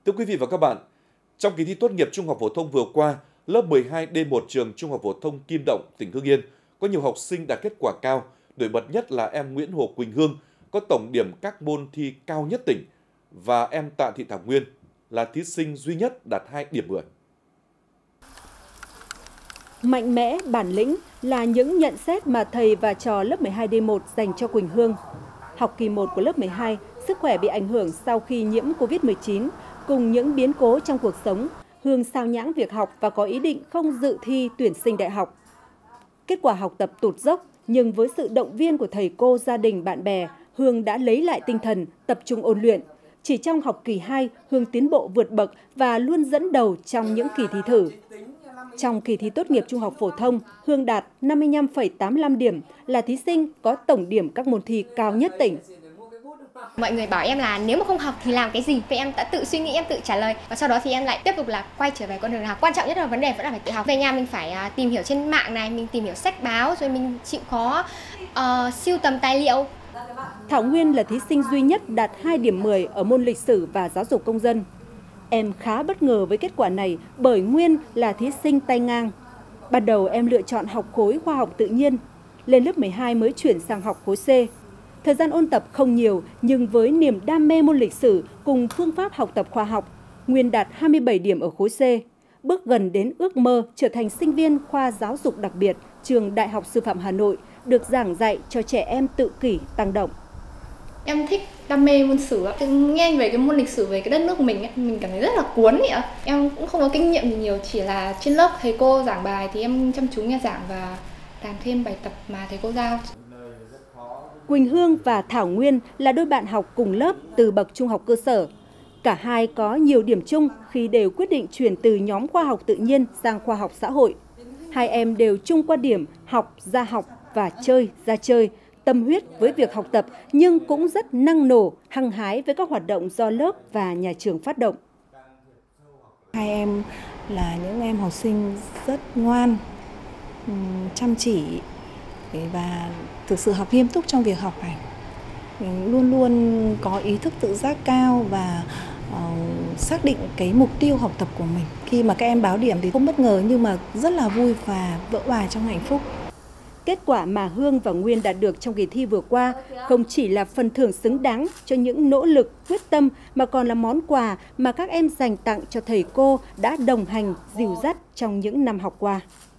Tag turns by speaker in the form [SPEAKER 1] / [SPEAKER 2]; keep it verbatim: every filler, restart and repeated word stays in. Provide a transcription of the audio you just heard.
[SPEAKER 1] Thưa quý vị và các bạn, trong kỳ thi tốt nghiệp trung học phổ thông vừa qua, lớp mười hai D một trường Trung học phổ thông Kim Động, tỉnh Hưng Yên có nhiều học sinh đạt kết quả cao, nổi bật nhất là em Nguyễn Hồ Quỳnh Hương có tổng điểm các môn thi cao nhất tỉnh và em Tạ Thị Thảo Nguyên là thí sinh duy nhất đạt hai điểm mười.
[SPEAKER 2] Mạnh mẽ, bản lĩnh là những nhận xét mà thầy và trò lớp mười hai D một dành cho Quỳnh Hương. Học kỳ một của lớp mười hai, sức khỏe bị ảnh hưởng sau khi nhiễm Covid mười chín, cùng những biến cố trong cuộc sống, Hương sao nhãng việc học và có ý định không dự thi tuyển sinh đại học. Kết quả học tập tụt dốc, nhưng với sự động viên của thầy cô, gia đình, bạn bè, Hương đã lấy lại tinh thần, tập trung ôn luyện. Chỉ trong học kỳ hai, Hương tiến bộ vượt bậc và luôn dẫn đầu trong những kỳ thi thử. Trong kỳ thi tốt nghiệp trung học phổ thông, Hương đạt năm mươi lăm phẩy tám mươi lăm điểm, là thí sinh có tổng điểm các môn thi cao nhất tỉnh.
[SPEAKER 3] Mọi người bảo em là nếu mà không học thì làm cái gì? Vậy em đã tự suy nghĩ, em tự trả lời. Và sau đó thì em lại tiếp tục là quay trở về con đường học. Quan trọng nhất là vấn đề vẫn là phải tự học. Về nhà mình phải uh, tìm hiểu trên mạng này, mình tìm hiểu sách báo, rồi mình chịu khó uh, siêu tầm tài liệu.
[SPEAKER 2] Thảo Nguyên là thí sinh duy nhất đạt hai điểm mười ở môn lịch sử và giáo dục công dân. Em khá bất ngờ với kết quả này bởi Nguyên là thí sinh tay ngang. Ban đầu em lựa chọn học khối khoa học tự nhiên, lên lớp mười hai mới chuyển sang học khối C. Thời gian ôn tập không nhiều, nhưng với niềm đam mê môn lịch sử cùng phương pháp học tập khoa học, Nguyên đạt hai mươi bảy điểm ở khối C, bước gần đến ước mơ trở thành sinh viên khoa giáo dục đặc biệt trường Đại học Sư phạm Hà Nội, được giảng dạy cho trẻ em tự kỷ tăng động.
[SPEAKER 4] Em thích đam mê môn sử, nghe về cái môn lịch sử về cái đất nước của mình, mình cảm thấy rất là cuốn ấy ạ. Em cũng không có kinh nghiệm gì nhiều, chỉ là trên lớp thầy cô giảng bài thì em chăm chú nghe giảng và làm thêm bài tập mà thầy cô giao.
[SPEAKER 2] Quỳnh Hương và Thảo Nguyên là đôi bạn học cùng lớp từ bậc trung học cơ sở. Cả hai có nhiều điểm chung khi đều quyết định chuyển từ nhóm khoa học tự nhiên sang khoa học xã hội. Hai em đều chung quan điểm học ra học và chơi ra chơi, tâm huyết với việc học tập nhưng cũng rất năng nổ, hăng hái với các hoạt động do lớp và nhà trường phát động.
[SPEAKER 5] Hai em là những em học sinh rất ngoan, chăm chỉ và thực sự học nghiêm túc trong việc học hành. Mình luôn luôn có ý thức tự giác cao và uh, xác định cái mục tiêu học tập của mình. Khi mà các em báo điểm thì không bất ngờ nhưng mà rất là vui và vỡ hòa trong hạnh phúc.
[SPEAKER 2] Kết quả mà Hương và Nguyên đạt được trong kỳ thi vừa qua không chỉ là phần thưởng xứng đáng cho những nỗ lực, quyết tâm mà còn là món quà mà các em dành tặng cho thầy cô đã đồng hành, dìu dắt trong những năm học qua.